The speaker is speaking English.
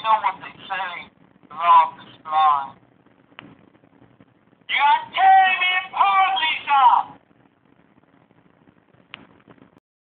know what they say, the law of this blind. You got